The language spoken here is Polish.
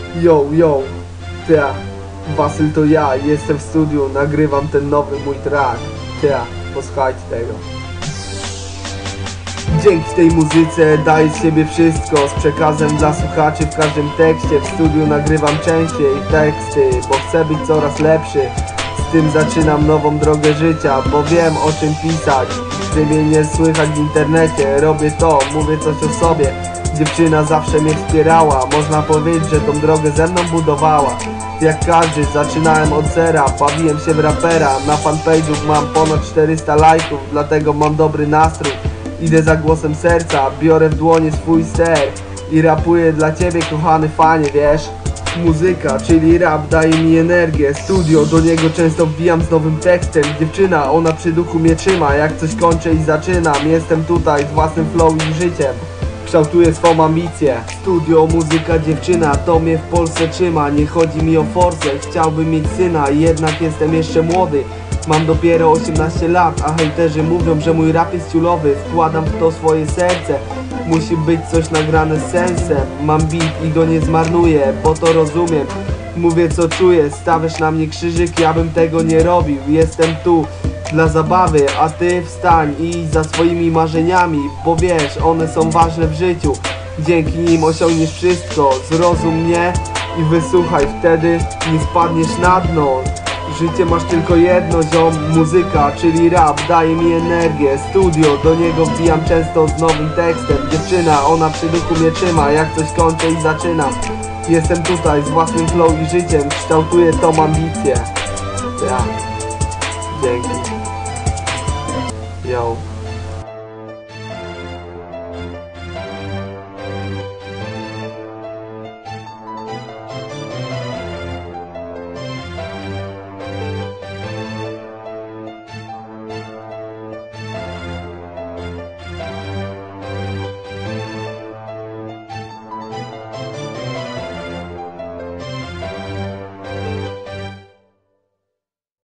Yo, Wasyl to ja, jestem w studiu, nagrywam ten nowy mój track. Posłuchajcie tego. Dzięki tej muzyce daję z siebie wszystko, z przekazem dla słuchaczy w każdym tekście. W studiu nagrywam częściej teksty, bo chcę być coraz lepszy. Z tym zaczynam nową drogę życia, bo wiem o czym pisać. Gdy mnie nie słychać w internecie, robię to, mówię coś o sobie. Dziewczyna zawsze mnie wspierała, można powiedzieć, że tą drogę ze mną budowała. Jak każdy, zaczynałem od zera, bawiłem się w rapera. Na fanpage'u mam ponad 400 lajków, dlatego mam dobry nastrój. Idę za głosem serca, biorę w dłonie swój ser i rapuję dla ciebie, kochany fanie, wiesz? Muzyka, czyli rap, daje mi energię. Studio, do niego często wbijam z nowym tekstem. Dziewczyna, ona przy duchu mnie trzyma. Jak coś kończę i zaczynam, jestem tutaj z własnym flow i życiem. Kształtuję swą ambicję. Studio, muzyka, dziewczyna, to mnie w Polsce trzyma. Nie chodzi mi o forsę, chciałbym mieć syna, jednak jestem jeszcze młody. Mam dopiero 18 lat, a hejterzy mówią, że mój rap jest ciulowy. Wkładam w to swoje serce, musi być coś nagrane z sensem. Mam beat i go nie zmarnuję, bo to rozumiem. Mówię co czuję, stawiasz na mnie krzyżyk, ja bym tego nie robił. Jestem tu dla zabawy, a ty wstań i idź za swoimi marzeniami, bo wiesz, one są ważne w życiu. Dzięki nim osiągniesz wszystko, zrozum mnie i wysłuchaj, wtedy nie spadniesz na dno. Życie masz tylko jedno, ziom. Muzyka, czyli rap, daje mi energię. Studio, do niego wbijam często z nowym tekstem. Dziewczyna, ona przy duchu mnie trzyma. Jak coś kończę i zaczynam, jestem tutaj z własnym flow i życiem. Kształtuję tą ambicję. Dzięki. Yo.